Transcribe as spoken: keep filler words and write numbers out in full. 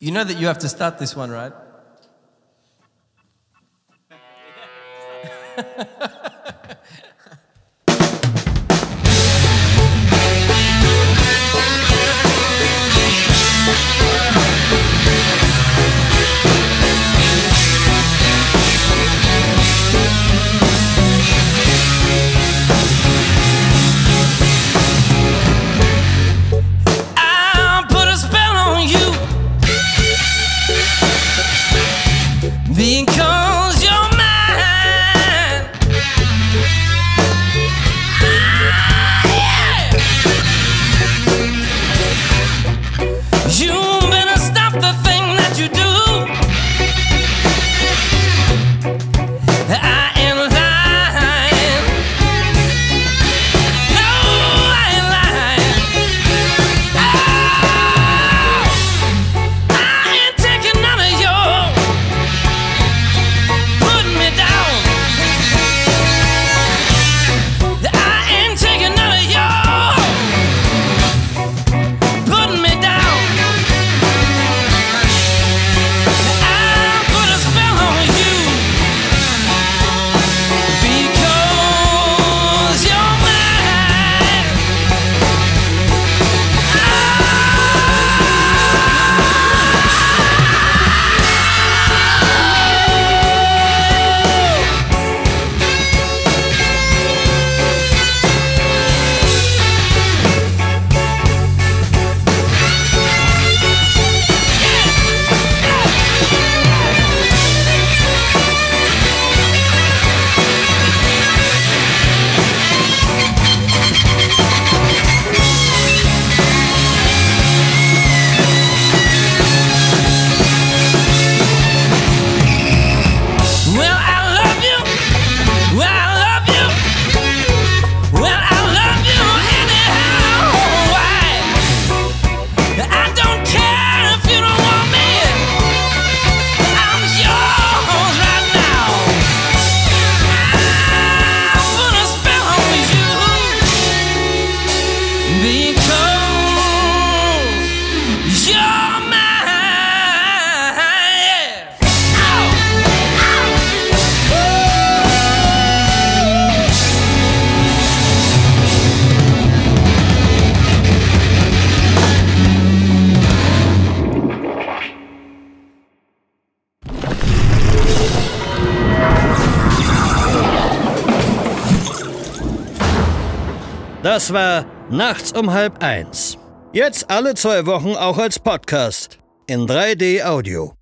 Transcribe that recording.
You know that you have to start this one, right? Because you're mine. Ah, yeah. You better stop the thing that you do. I ain't lying. No, I ain't lying. Oh, I ain't taking none of your Das war Nachts um halb eins. Jetzt alle zwei Wochen auch als Podcast in drei D Audio.